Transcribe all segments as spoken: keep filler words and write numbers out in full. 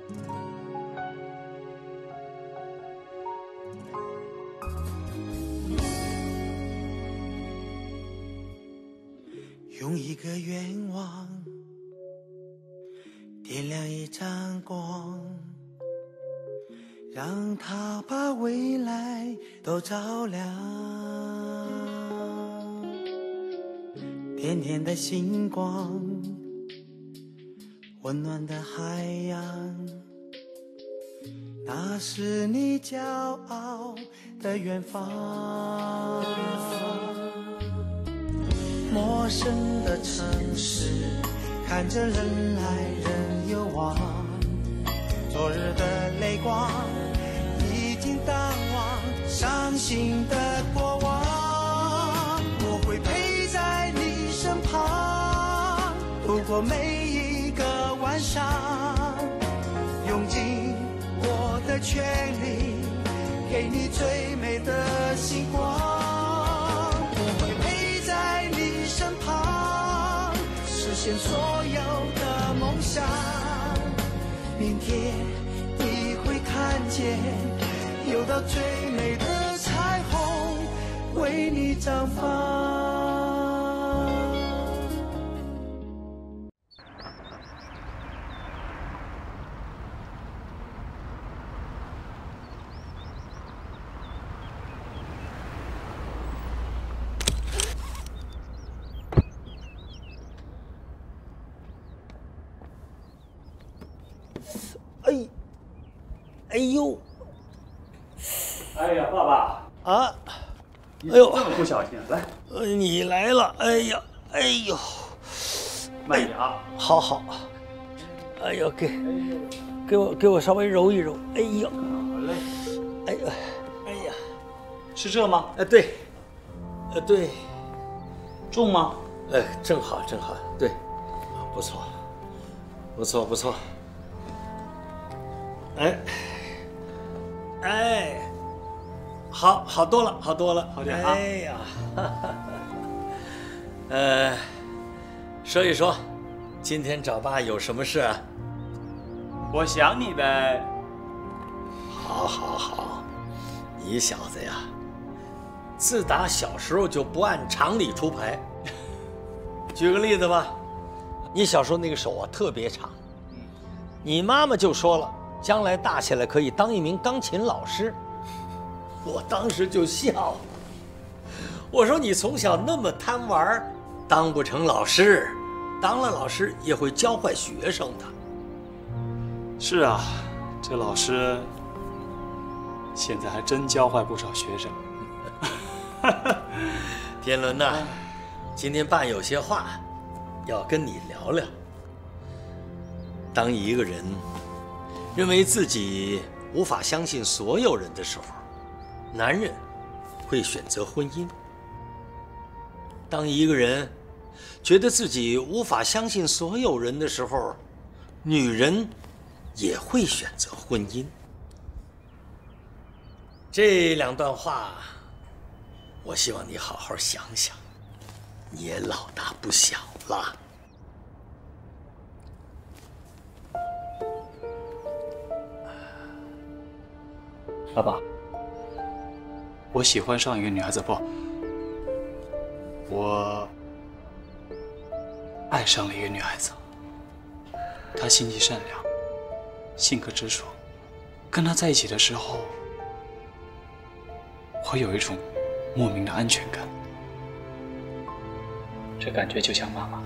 用一个愿望点亮一盏光，让它把未来都照亮。点点的星光，温暖的海洋，那是你骄傲的远方。陌生的城市，看着人来人有往，昨日的泪光已经淡忘，伤心的过往，我会陪在你身旁，度过每一个晚上，用尽我的全力，给你最美的星光。实现所有的梦想，明天你会看见，有道最美的彩虹为你绽放。 哎，哎呦！ 哎呀，爸爸啊！ 哎呦，这么不小心，来， 呃，你来了！哎呀，哎呦， 慢点啊！ 好好。哎呦，给，给我给我稍微揉一揉。哎呦， 好嘞。 哎呀，哎呀， 是这吗？ 哎，对，呃，对， 重吗？ 哎，正好正好，对，不错，不错不错。哎，哎，好，好多了，好多了， 好点啊！ 哎呀，哈哈，呃，说一说，今天找爸有什么事啊？ 我想你呗。 好，好，好，你小子呀，自打小时候就不按常理出牌。举个例子吧，你小时候那个手啊特别长，你妈妈就说了。将来大起来可以当一名钢琴老师，我当时就笑。我说你从小那么贪玩，当不成老师，当了老师也会教坏学生的。 是啊，这老师现在还真教坏不少学生。 天伦呐，今天爸有些话要跟你聊聊。当一个人认为自己无法相信所有人的时候，男人会选择婚姻；当一个人觉得自己无法相信所有人的时候，女人也会选择婚姻。这两段话，我希望你好好想想，你也老大不小了。 爸爸，我喜欢上一个女孩子，不，我爱上了一个女孩子。她心地善良，性格直爽，跟她在一起的时候，我有一种莫名的安全感，这感觉就像妈妈。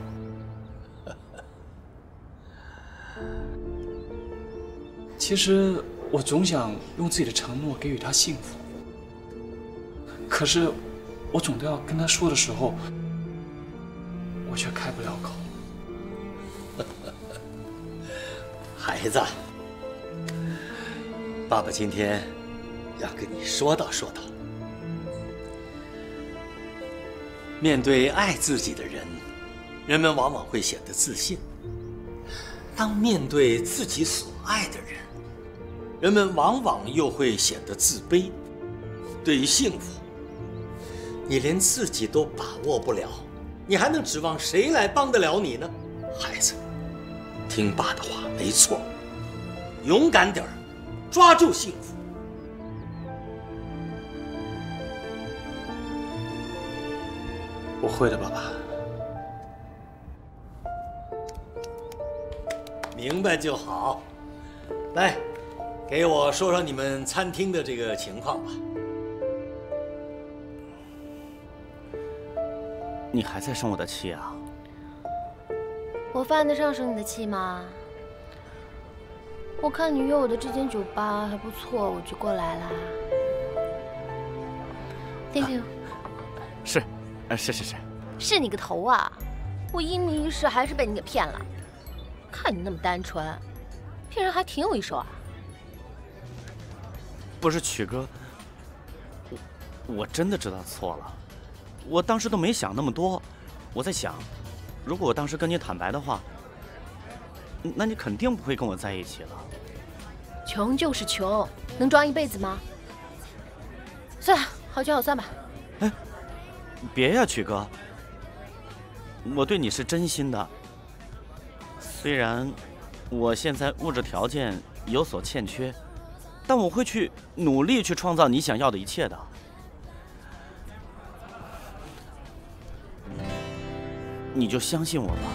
其实我总想用自己的承诺给予她幸福，可是我总都要跟她说的时候，我却开不了口。 孩子，爸爸今天要跟你说道说道。面对爱自己的人，人们往往会显得自信；当面对自己所爱的人，人们往往又会显得自卑。对于幸福，你连自己都把握不了，你还能指望谁来帮得了你呢？孩子，听爸的话，没错， 勇敢点儿，抓住幸福。 我会的，爸爸。 明白就好。来，给我说说你们餐厅的这个情况吧。 你还在生我的气啊？ 我犯得上生你的气吗？我看你约我的这间酒吧还不错，我就过来啦。Thank you。 是，呃，是是是。 是你个头啊！我一迷一世还是被你给骗了。看你那么单纯，骗人还挺有一手啊。 不是曲哥，我我真的知道错了，我当时都没想那么多。我在想，如果我当时跟你坦白的话，那你肯定不会跟我在一起了。 穷就是穷，能装一辈子吗？算了，好聚好散吧。 哎，别呀，曲哥，我对你是真心的。虽然我现在物质条件有所欠缺，但我会去努力去创造你想要的一切的。你就相信我吧。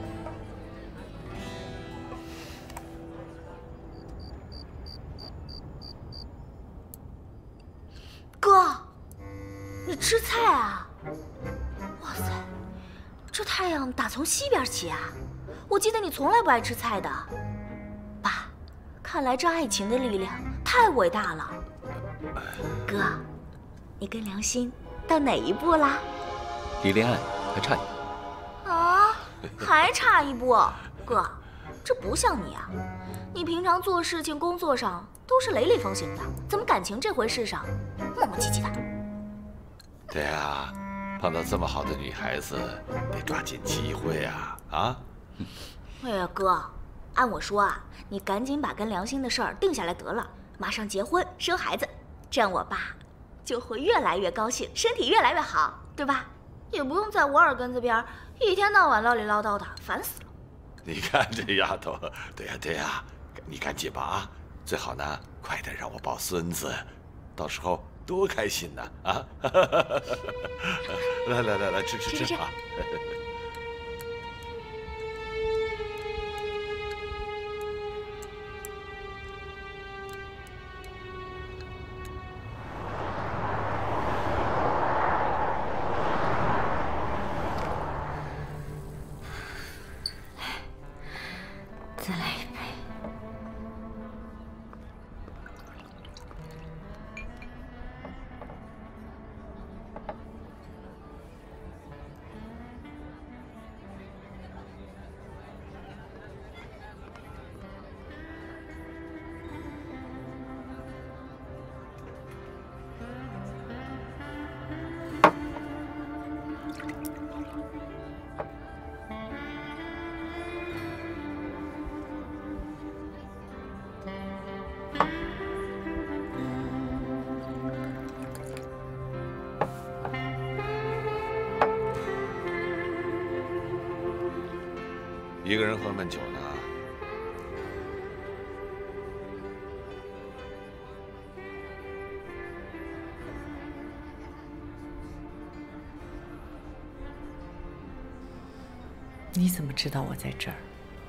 哥，你吃菜啊？哇塞，这太阳打从西边起啊！我记得你从来不爱吃菜的。爸，看来这爱情的力量太伟大了。哥，你跟梁心到哪一步啦？ 离恋爱还差一步。 啊，还差一步？哥，这不像你啊！你平常做事情、工作上都是雷厉风行的，怎么感情这回事上磨磨唧唧的？ 对啊，碰到这么好的女孩子，得抓紧机会啊！啊！ 哎呀，哥，按我说啊，你赶紧把跟梁心的事儿定下来得了，马上结婚生孩子，这样我爸就会越来越高兴，身体越来越好，对吧？也不用在我耳根子边一天到晚唠里唠叨的，烦死了。 你看这丫头，对呀对呀，你赶紧吧啊！最好呢，快点让我抱孙子，到时候多开心呢啊！来来来来，吃吃吃啊！ 再来一杯。 一个人喝闷酒呢？ 你怎么知道我在这儿？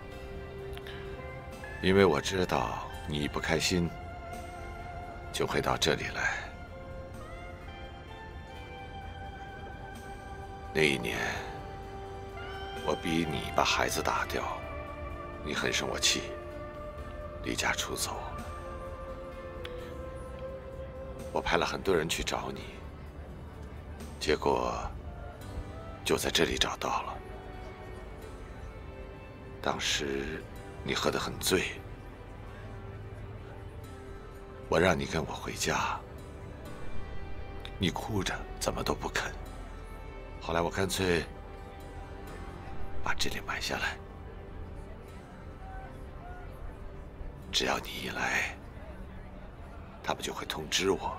因为我知道你不开心，就会到这里来。那一年，我逼你把孩子打掉，你很生我气，离家出走。我派了很多人去找你，结果就在这里找到了。当时你喝得很醉，我让你跟我回家，你哭着怎么都不肯。后来我干脆把这里买下来，只要你一来，他们就会通知我。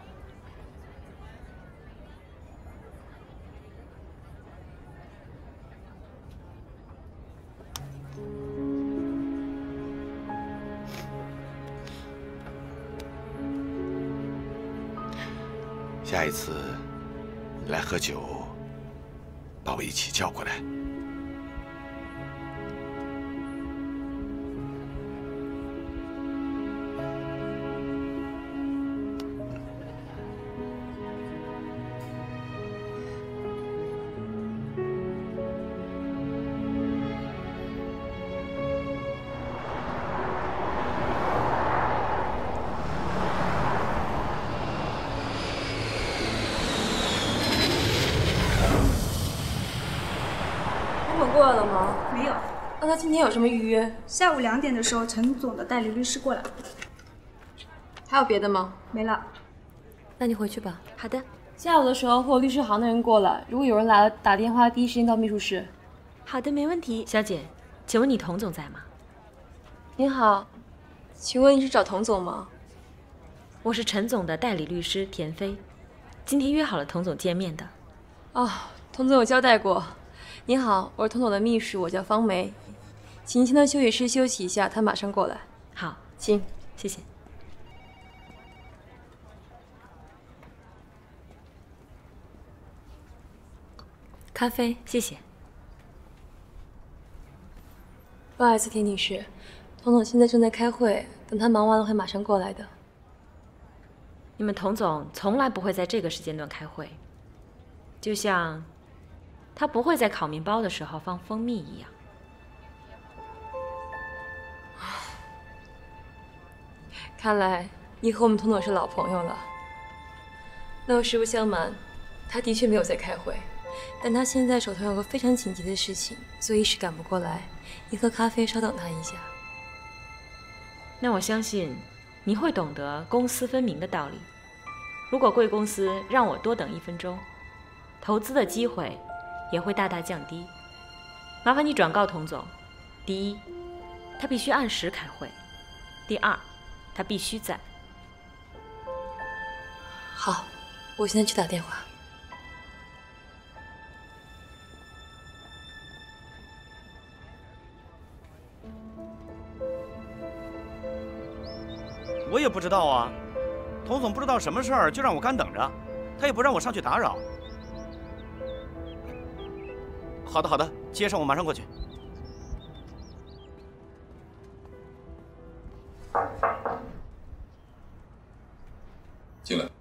下一次你来喝酒，把我一起叫过来。 过来了吗？ 没有。 那他今天有什么预约？ 下午两点的时候，陈总的代理律师过来。 还有别的吗？ 没了。 那你回去吧。 好的。下午的时候会有律师行的人过来，如果有人来了，打电话第一时间到秘书室。 好的，没问题。小姐，请问你童总在吗？ 您好，请问你是找童总吗？ 我是陈总的代理律师田飞，今天约好了童总见面的。 哦，童总有交代过。您好，我是童总的秘书，我叫方梅，请您先到休息室休息一下，他马上过来。 好， 请， 谢谢。咖啡，谢谢。 不好意思，田女士，童总现在正在开会，等他忙完了会马上过来的。 你们童总从来不会在这个时间段开会，就像他不会在烤面包的时候放蜂蜜一样。 看来你和我们童总是老朋友了。那我实不相瞒，他的确没有在开会，但他现在手头有个非常紧急的事情，所以一时赶不过来。你喝咖啡，稍等他一下。 那我相信你会懂得公私分明的道理。如果贵公司让我多等一分钟，投资的机会也会大大降低。麻烦你转告童总：第一，他必须按时开会；第二，他必须在。 好，我现在去打电话。 我也不知道啊，童总不知道什么事儿就让我干等着，他也不让我上去打扰。好的好的，接上，我马上过去。 进来。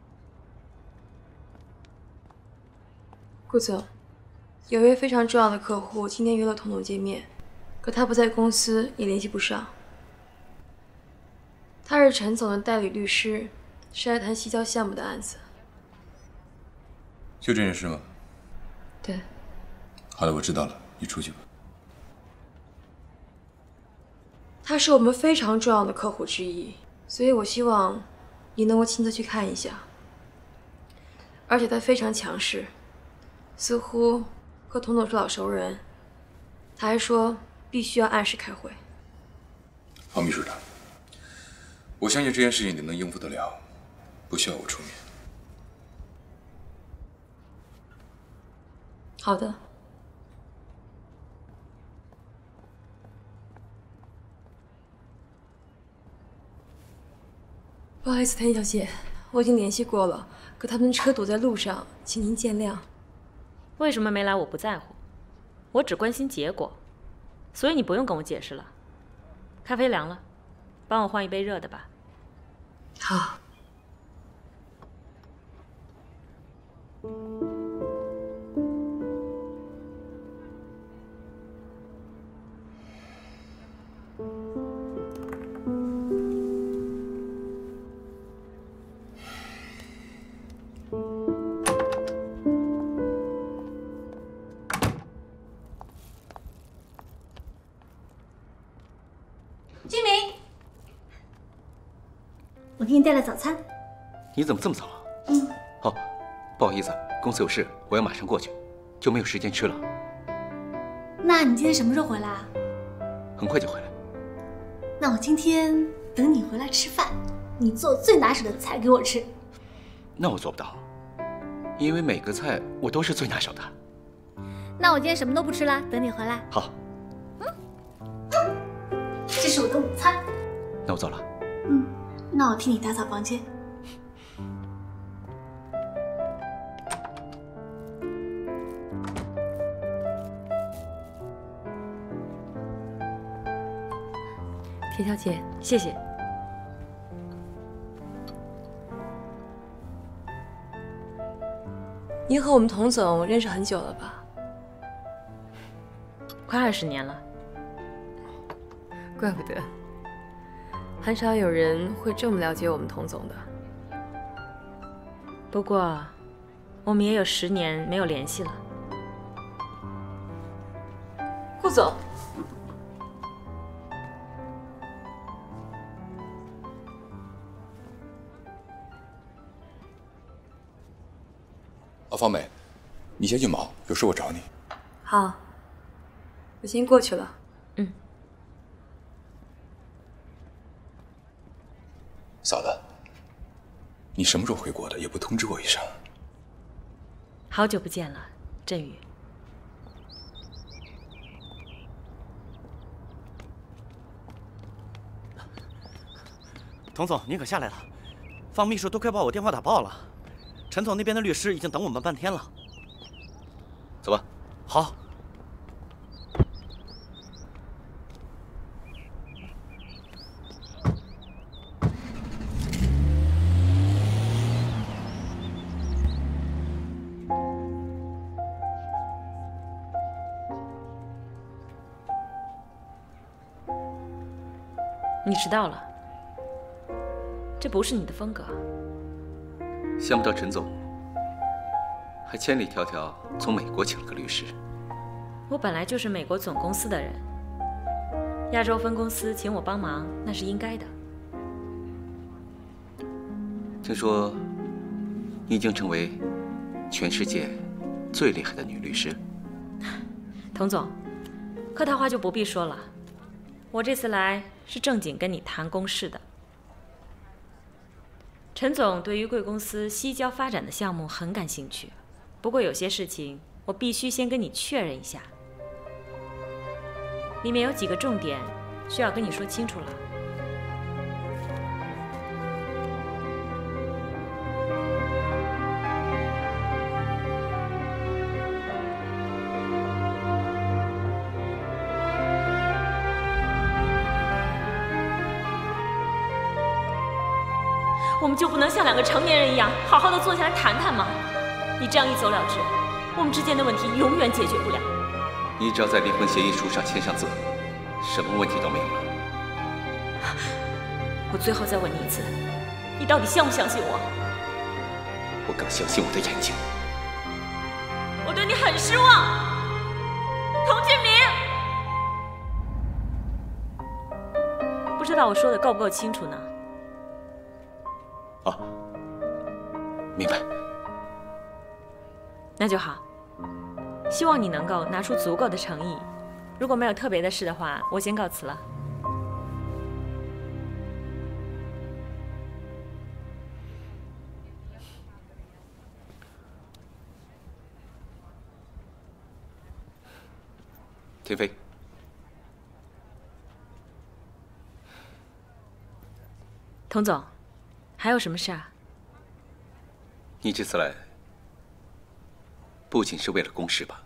顾总，有一位非常重要的客户今天约了童总见面，可他不在公司，也联系不上。他是陈总的代理律师，是来谈西郊项目的案子。 就这件事吗？ 对。 好了，我知道了，你出去吧。 他是我们非常重要的客户之一，所以我希望你能够亲自去看一下。而且他非常强势，似乎和童总是老熟人。他还说必须要按时开会。 方秘书长，我相信这件事情你能应付得了，不需要我出面。 好的。不好意思，谭小姐，我已经联系过了，可他们的车堵在路上，请您见谅。 为什么没来我不在乎，我只关心结果，所以你不用跟我解释了。咖啡凉了，帮我换一杯热的吧。 好。 俊明，我给你带了早餐。 你怎么这么早啊？ 嗯。 哦，不好意思，公司有事，我要马上过去，就没有时间吃了。 那你今天什么时候回来啊？ 很快就回来。 那我今天等你回来吃饭，你做最拿手的菜给我吃。 那我做不到，因为每个菜我都是最拿手的。 那我今天什么都不吃了，等你回来。 好。 这是我的午餐。 那我走了。 嗯，那我替你打扫房间。 田小姐， 谢谢。 您和我们童总认识很久了吧？ 快二十年了。 怪不得，很少有人会这么了解我们童总的。 不过，我们也有十年没有联系了。 顾总， 啊，方美，你先去忙，有事我找你。 好，我先过去了。 嗯。 嫂子，你什么时候回国的？也不通知我一声。 好久不见了，振宇。 童总，您可下来了，方秘书都快把我电话打爆了。陈总那边的律师已经等我们半天了。 走吧。 好。 你迟到了，这不是你的风格。 想不到陈总还千里迢迢从美国请了个律师。 我本来就是美国总公司的人，亚洲分公司请我帮忙那是应该的。 听说你已经成为全世界最厉害的女律师。 童总，客套话就不必说了，我这次来是正经跟你谈公事的。陈总对于贵公司西郊发展的项目很感兴趣，不过有些事情我必须先跟你确认一下，里面有几个重点需要跟你说清楚了。我们就不能像两个成年人一样，好好的坐下来谈谈吗？你这样一走了之，我们之间的问题永远解决不了。 你只要在离婚协议书上签上字，什么问题都没有了。 我最后再问你一次，你到底相不相信我？ 我更相信我的眼睛。 我对你很失望，童俊明。不知道我说的够不够清楚呢？ 啊，明白。 那就好，希望你能够拿出足够的诚意。如果没有特别的事的话，我先告辞了。 天飞， 童总，还有什么事啊？ 你这次来不仅是为了公事吧？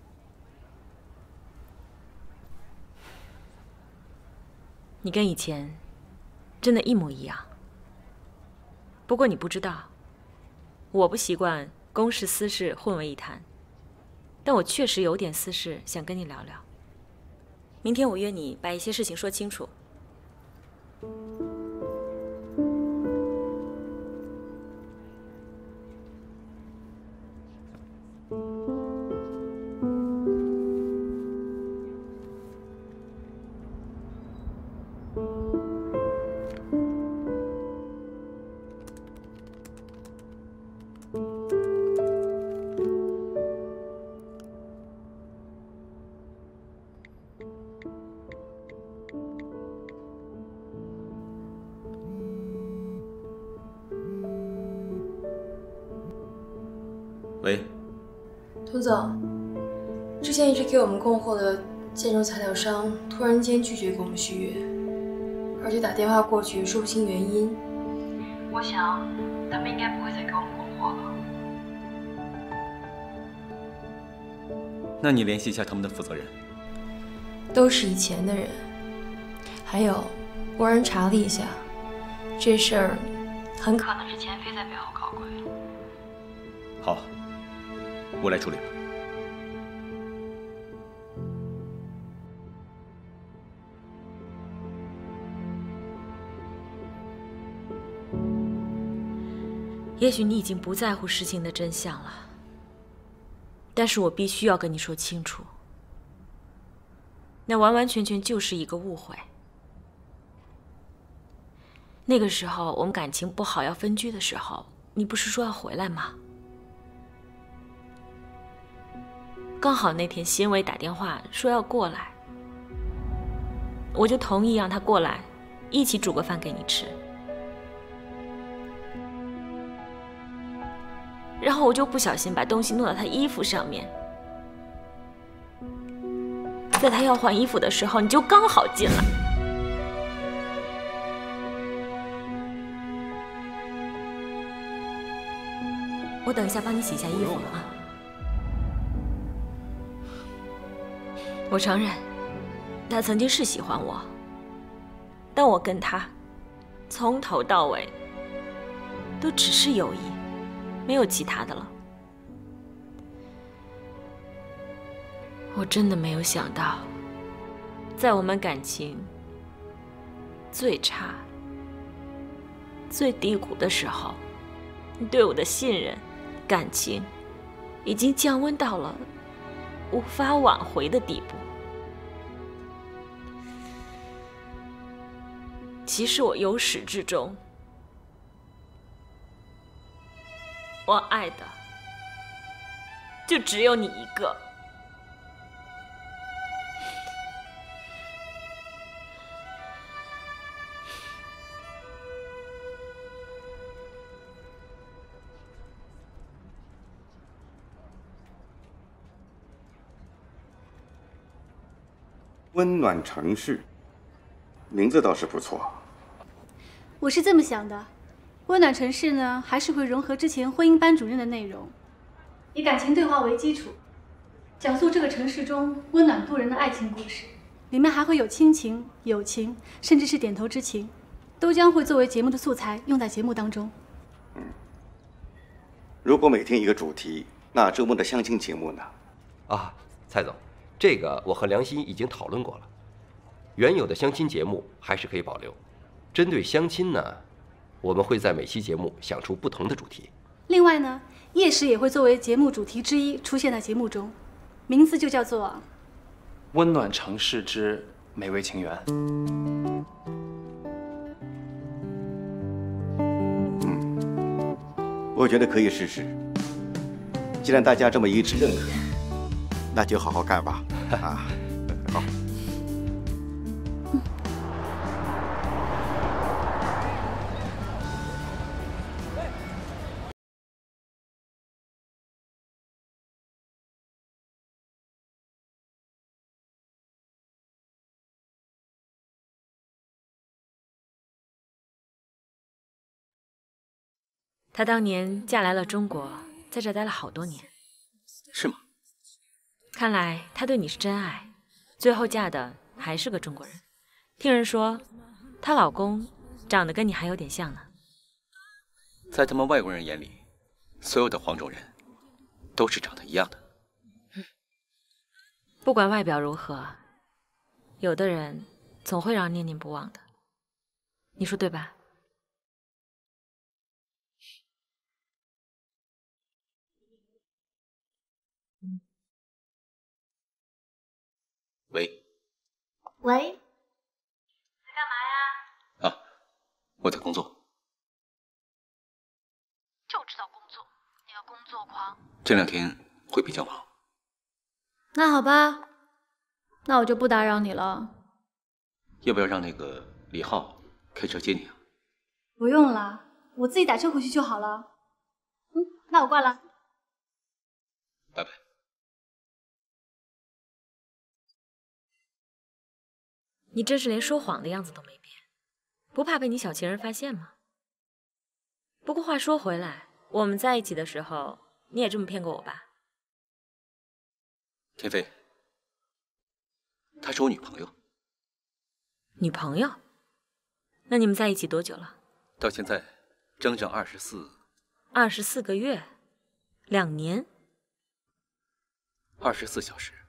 你跟以前真的一模一样。不过你不知道，我不习惯公事私事混为一谈，但我确实有点私事想跟你聊聊。明天我约你把一些事情说清楚。 喂， 童总，之前一直给我们供货的建筑材料商突然间拒绝给我们续约，而且打电话过去说不清原因。我想他们应该不会再给我们供货了。 那你联系一下他们的负责人。 都是以前的人，还有我让人查了一下，这事儿很可能是钱飞在背后搞鬼。 好，我来处理吧。 也许你已经不在乎事情的真相了，但是我必须要跟你说清楚，那完完全全就是一个误会。那个时候我们感情不好要分居的时候，你不是说要回来吗？刚好那天辛伟打电话说要过来，我就同意让他过来，一起煮个饭给你吃。然后我就不小心把东西弄到他衣服上面，在他要换衣服的时候，你就刚好进来。我等一下帮你洗一下衣服啊。我承认，他曾经是喜欢我，但我跟他从头到尾都只是友谊，没有其他的了。我真的没有想到，在我们感情最差、最低谷的时候，你对我的信任、感情已经降温到了无法挽回的地步。其实我由始至终，我爱的就只有你一个。 温暖城市，名字倒是不错。 我是这么想的，温暖城市呢，还是会融合之前婚姻班主任的内容，以感情对话为基础，讲述这个城市中温暖动人的爱情故事。里面还会有亲情、友情，甚至是点头之情，都将会作为节目的素材用在节目当中。 嗯，如果每天一个主题，那周末的相亲节目呢？ 啊，蔡总。这个我和梁心已经讨论过了，原有的相亲节目还是可以保留。针对相亲呢，我们会在每期节目想出不同的主题。 另外呢，夜市也会作为节目主题之一出现在节目中，名字就叫做《 温暖城市之美味情缘》。 嗯，我觉得可以试试。既然大家这么一致认可，那就好好干吧。啊，好。 她当年嫁来了中国，在这待了好多年。 是吗？ 看来她对你是真爱，最后嫁的还是个中国人。听人说，她老公长得跟你还有点像呢。 在他们外国人眼里，所有的黄种人都是长得一样的。 不管外表如何，有的人总会让人念念不忘的。你说对吧？ 喂。 喂。 在干嘛呀？ 啊，我在工作。 就知道工作，你个工作狂。 这两天会比较忙。 那好吧，那我就不打扰你了。 要不要让那个李浩开车接你啊？ 不用了，我自己打车回去就好了。嗯，那我挂了。 拜拜。 你这是连说谎的样子都没变，不怕被你小情人发现吗？不过话说回来，我们在一起的时候，你也这么骗过我吧？ 天飞，她是我女朋友。 女朋友？ 那你们在一起多久了？ 到现在整整二十四。 二十四个月，两年。 二十四小时。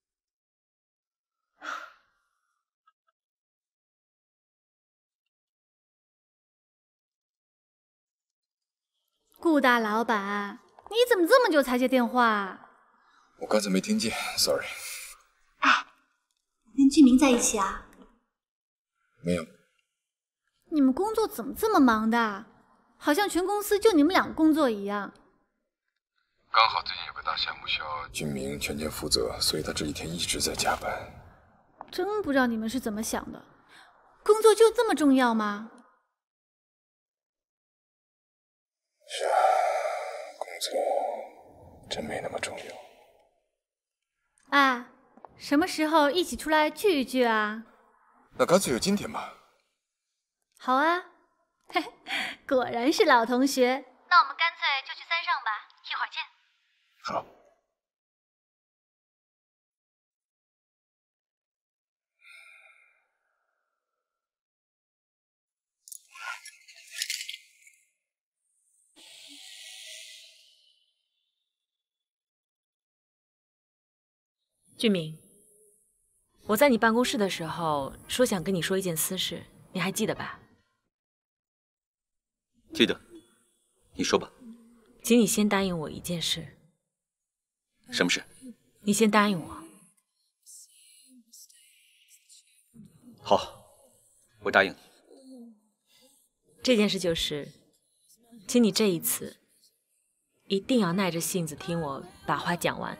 顾大老板，你怎么这么久才接电话？ 我刚才没听见 ，sorry。 哎，跟居民在一起啊？ 没有。 你们工作怎么这么忙的？好像全公司就你们俩工作一样。 刚好最近有个大项目需要俊明全权负责，所以他这几天一直在加班。 真不知道你们是怎么想的，工作就这么重要吗？ 是啊，工作真没那么重要。 哎，什么时候一起出来聚一聚啊？ 那干脆就今天吧。 好啊，嘿，果然是老同学。那我们干脆就去三上吧，一会儿见。 好。 俊明，我在你办公室的时候说想跟你说一件私事，你还记得吧？ 记得，你说吧。 请你先答应我一件事。 什么事？ 你先答应我。 好，我答应你。 这件事就是，请你这一次一定要耐着性子听我把话讲完。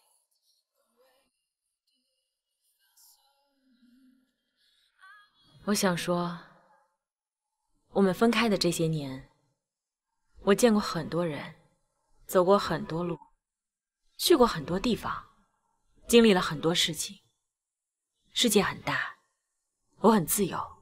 我想说，我们分开的这些年，我见过很多人，走过很多路，去过很多地方，经历了很多事情。世界很大，我很自由。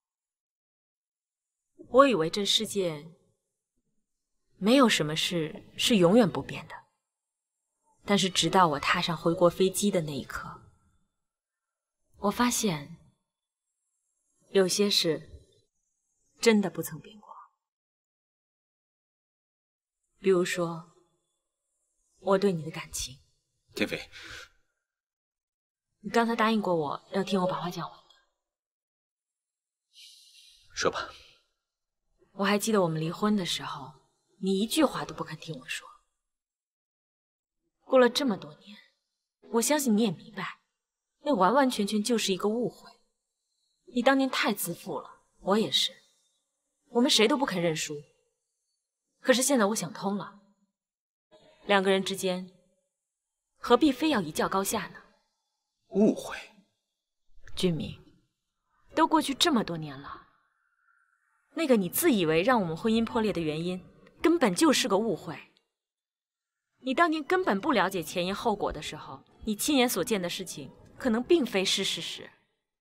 我以为这世界没有什么事是永远不变的，但是直到我踏上回国飞机的那一刻，我发现有些事真的不曾变过。比如说，我对你的感情。 天飞， 你刚才答应过我要听我把话讲完的。 说吧。 我还记得我们离婚的时候，你一句话都不肯听我说。过了这么多年，我相信你也明白，那完完全全就是一个误会。你当年太自负了，我也是，我们谁都不肯认输。可是现在我想通了，两个人之间何必非要一较高下呢？ 误会？ 俊明，都过去这么多年了，那个你自以为让我们婚姻破裂的原因，根本就是个误会。你当年根本不了解前因后果的时候，你亲眼所见的事情可能并非是事实。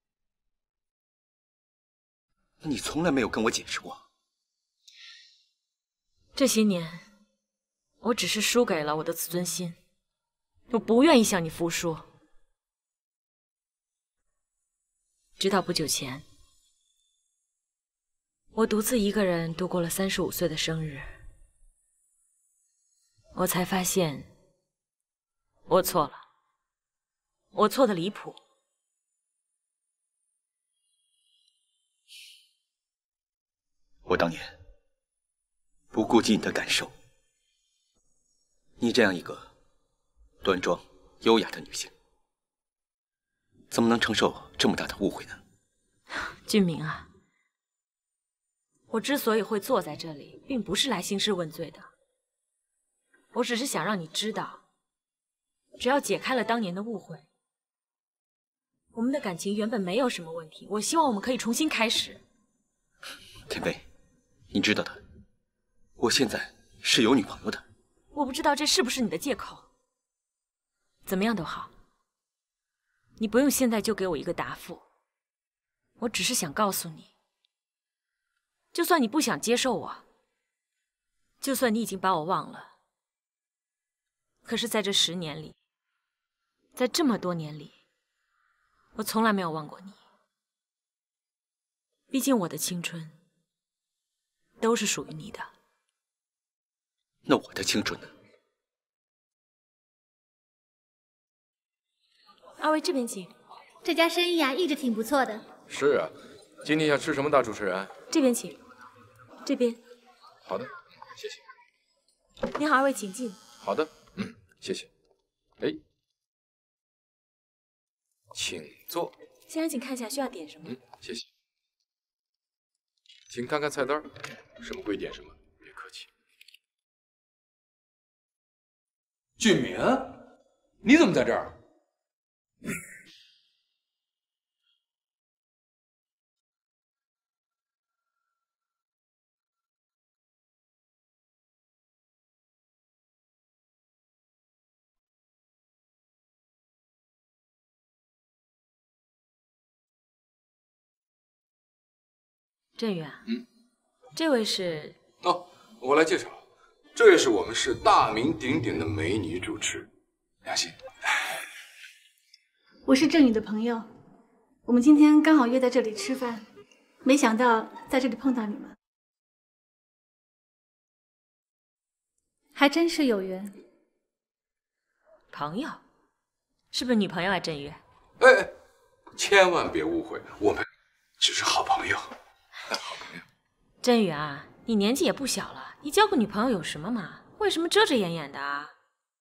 你从来没有跟我解释过。 这些年，我只是输给了我的自尊心，我不愿意向你服输。直到不久前，我独自一个人度过了三十五岁的生日，我才发现我错了，我错得离谱。 我当年不顾及你的感受，你这样一个端庄优雅的女性，怎么能承受这么大的误会呢？ 俊明啊，我之所以会坐在这里，并不是来兴师问罪的，我只是想让你知道，只要解开了当年的误会，我们的感情原本没有什么问题。我希望我们可以重新开始。 天飞，你知道的，我现在是有女朋友的。 我不知道这是不是你的借口。怎么样都好，你不用现在就给我一个答复。我只是想告诉你，就算你不想接受我，就算你已经把我忘了，可是在这十年里，在这么多年里，我从来没有忘过你。毕毕竟我的青春都是属于你的。 那我的青春呢？ 二位这边请。 这家生意啊，一直挺不错的。 是啊，今天想吃什么，大主持人？ 这边请。这边。 好的，谢谢。 你好，二位请进。 好的，嗯，谢谢。哎，请坐。 先生，请看一下需要点什么。 嗯，谢谢。请看看菜单，什么归点什么，别客气。俊明，你怎么在这儿？ 振宇啊， 嗯， 这位是哦，我来介绍，这也是我们市大名鼎鼎的美女主持梁心。 我是振宇的朋友，我们今天刚好约在这里吃饭，没想到在这里碰到你们，还真是有缘。 朋友，是不是女朋友啊？振宇， 哎，千万别误会，我们只是好朋友。 振宇啊，你年纪也不小了，你交个女朋友有什么嘛？为什么遮遮掩掩的啊？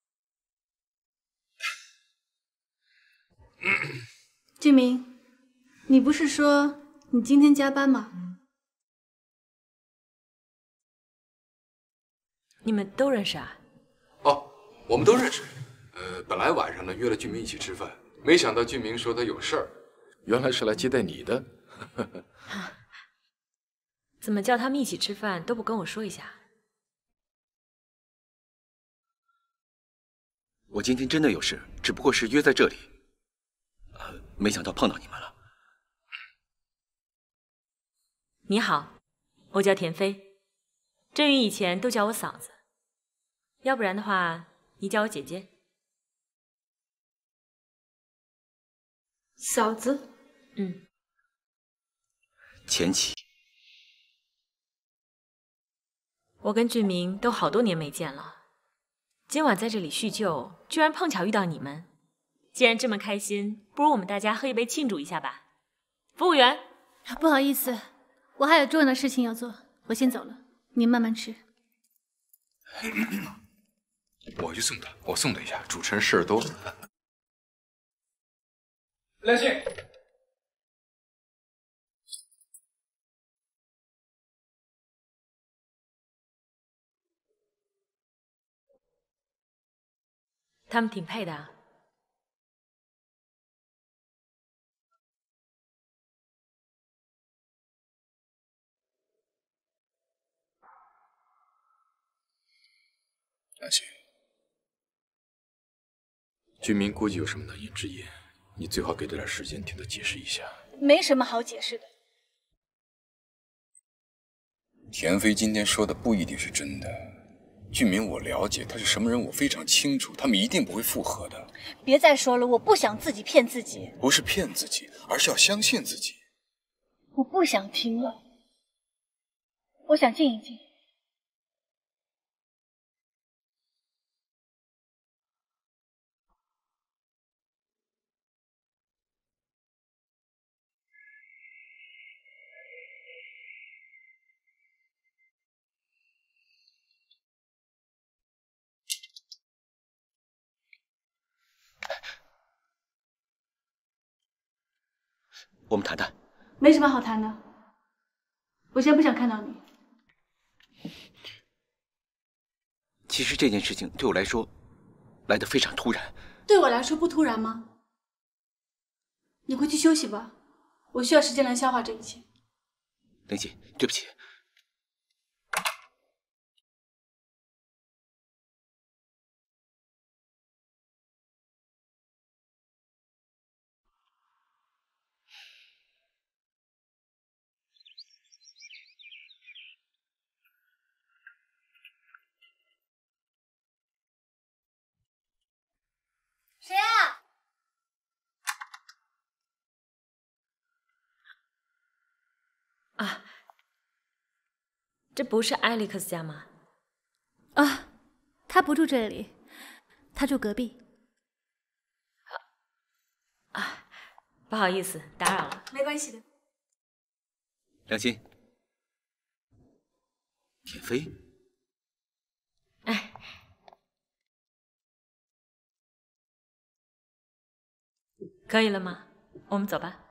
俊明，你不是说你今天加班吗？ 你们都认识啊？ 哦，我们都认识。呃，本来晚上呢约了俊明一起吃饭，没想到俊明说他有事儿，原来是来接待你的。 怎么叫他们一起吃饭都不跟我说一下？ 我今天真的有事，只不过是约在这里，呃，没想到碰到你们了。 你好，我叫田飞，振宇以前都叫我嫂子，要不然的话，你叫我姐姐。 嫂子， 嗯， 前妻。 我跟俊明都好多年没见了，今晚在这里叙旧，居然碰巧遇到你们。既然这么开心，不如我们大家喝一杯庆祝一下吧。服务员， 不好意思，我还有重要的事情要做，我先走了，你慢慢吃。 我去送他，我送他一下，主持人事儿多。梁信。 他们挺配的啊。 梁信，俊明估计有什么难言之隐，你最好给他点时间听他解释一下。 没什么好解释的。 田飞今天说的不一定是真的。俊明我了解他是什么人，我非常清楚，他们一定不会复合的。 别再说了，我不想自己骗自己。 不是骗自己，而是要相信自己。 我不想听了，我想静一静。 我们谈谈。 没什么好谈的，我现在不想看到你。 其实这件事情对我来说来得非常突然。 对我来说不突然吗？你回去休息吧，我需要时间来消化这一切。 林姐，对不起。 谁啊？ 啊，这不是艾利克斯家吗？ 啊，他不住这里，他住隔壁。 啊，不好意思，打扰了。 没关系的。 梁心，田飞， 哎，可以了吗？我们走吧。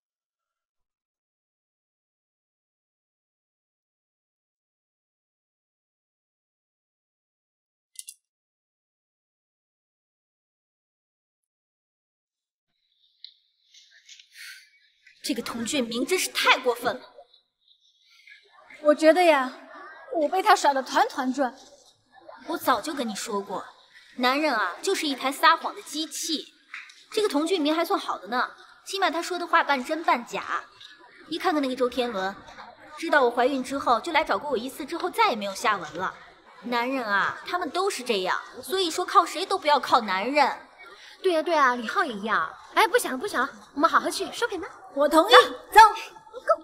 这个童俊明真是太过分了。 我觉得呀，我被他耍得团团转。 我早就跟你说过，男人啊就是一台撒谎的机器。这个童俊明还算好的呢，起码他说的话半真半假。你看看那个周天伦，知道我怀孕之后就来找过我一次，之后再也没有下文了。男人啊，他们都是这样，所以说靠谁都不要靠男人。 对呀、啊、对呀、啊，李浩也一样。哎，不想了不想了，我们好好去 shopping 吧。 我同意， 走。Go。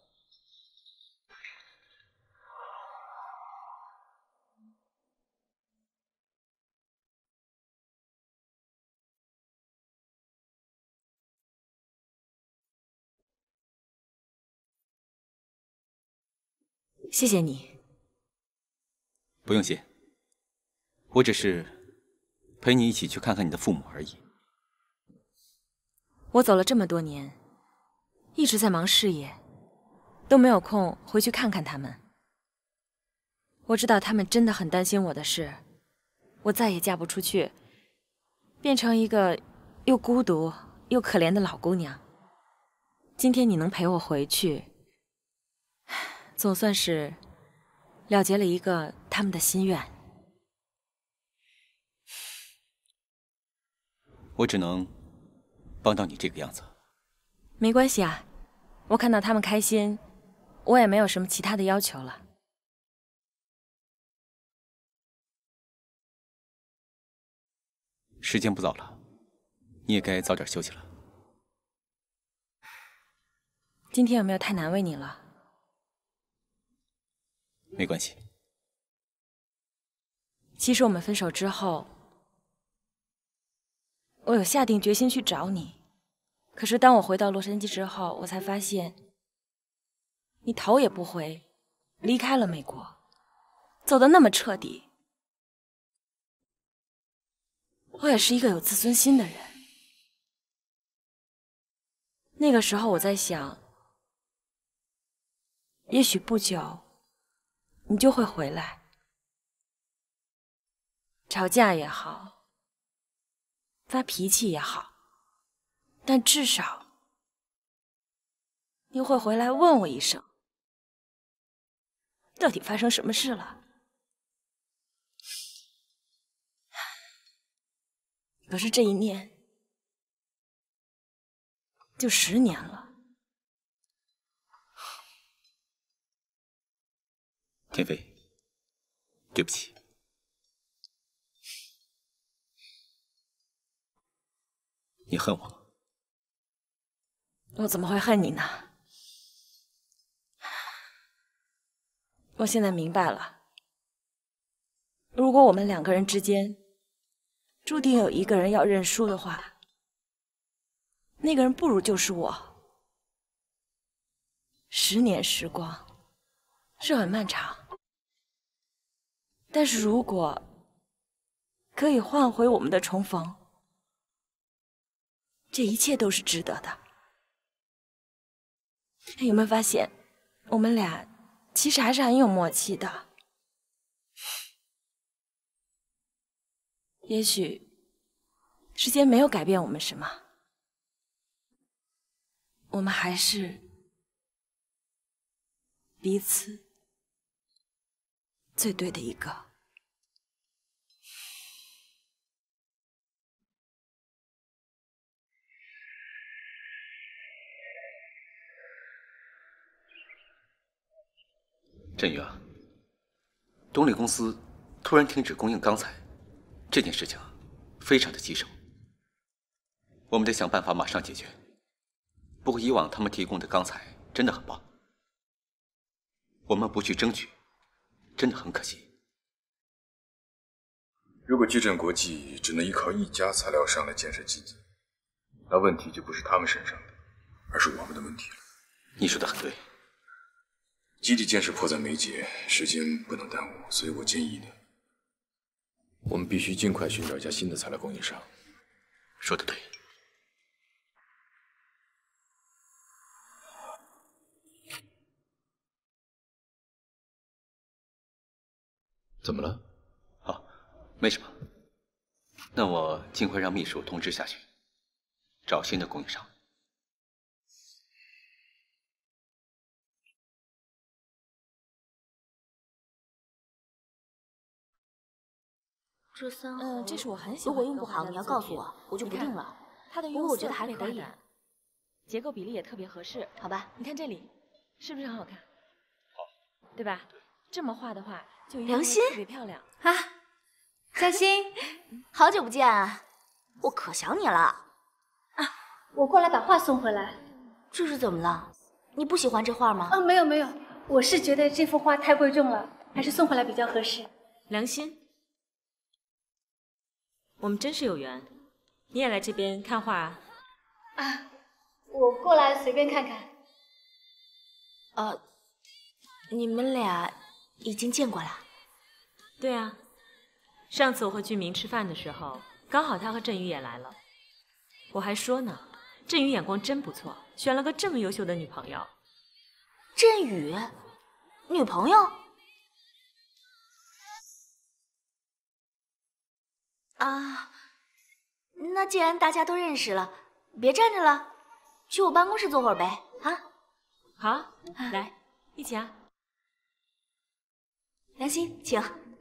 谢谢你。 不用谢，我只是陪你一起去看看你的父母而已。 我走了这么多年，一直在忙事业，都没有空回去看看他们。我知道他们真的很担心我的事，我再也嫁不出去，变成一个又孤独又可怜的老姑娘。今天你能陪我回去，总算是了结了一个他们的心愿。 我只能帮到你这个样子。 没关系啊，我看到他们开心，我也没有什么其他的要求了。 时间不早了，你也该早点休息了。 今天有没有太难为你了？ 没关系。 其实我们分手之后，我有下定决心去找你，可是当我回到洛杉矶之后，我才发现，你头也不回，离开了美国，走得那么彻底。我也是一个有自尊心的人。那个时候我在想，也许不久，你就会回来。吵架也好，发脾气也好，但至少你会回来问我一声，到底发生什么事了？可是这一念就十年了。 天飞，对不起。你恨我吗？ 我怎么会恨你呢？我现在明白了，如果我们两个人之间注定有一个人要认输的话，那个人不如就是我。十年时光是很漫长，但是如果可以换回我们的重逢，这一切都是值得的。有没有发现，我们俩其实还是很有默契的？也许时间没有改变我们什么，我们还是彼此最对的一个。 振宇啊，东丽公司突然停止供应钢材，这件事情非常的棘手，我们得想办法马上解决。不过以往他们提供的钢材真的很棒， 我们不去争取，真的很可惜。 如果矩阵国际只能依靠一家材料商来建设基地，那问题就不是他们身上的，而是我们的问题了。 你说的很对。 基地建设迫在眉睫，时间不能耽误，所以我建议呢，我们必须尽快寻找一家新的材料供应商。 说的对。 怎么了？ 哦，没什么。那我尽快让秘书通知下去，找新的供应商。 这三盒， 嗯，这是我很喜欢。 如果用不好，你要告诉我，我就不定了。 它的不过我觉得还可以， 结构比例也特别合适。 好吧， 你看这里，是不是很好看？好，对吧？这么画的话，就良心特别漂亮啊！嘉欣，好久不见啊，我可想你了啊！我过来把画送回来。 这是怎么了？你不喜欢这画吗？ 啊，没有没有，我是觉得这幅画太贵重了，还是送回来比较合适。 良心。我们真是有缘，你也来这边看画啊？ 啊，我过来随便看看。 呃，你们俩已经见过了？ 对啊，上次我和俊明吃饭的时候，刚好他和振宇也来了。我还说呢，振宇眼光真不错，选了个这么优秀的女朋友。 振宇，女朋友？啊，那既然大家都认识了，别站着了，去我办公室坐会儿呗，啊？ 好，来，一起啊。 良心，请。